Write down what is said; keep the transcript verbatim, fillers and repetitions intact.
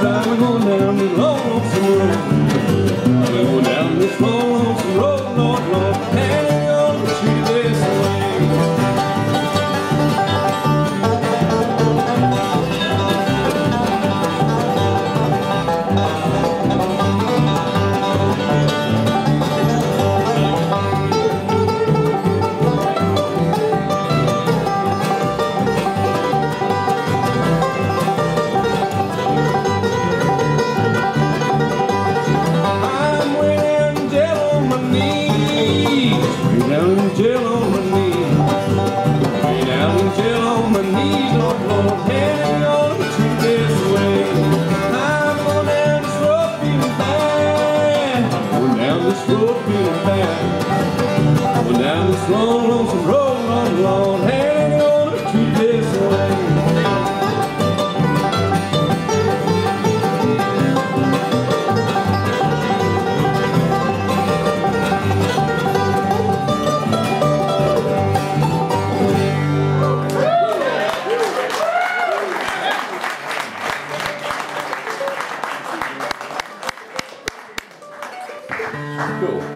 I'm going down this long, lonesome road. I'm going down this long, lonesome road, Lord, Lord, hanging on the tree this way. Jail on my knees, way down in jail on my knees, Lord, Lord, hanging on the tree this way. I'm going down this road feeling bad, going down this road feeling bad, going down this long, lonesome road, Lord, Lord, hanging on the tree this way. Cool.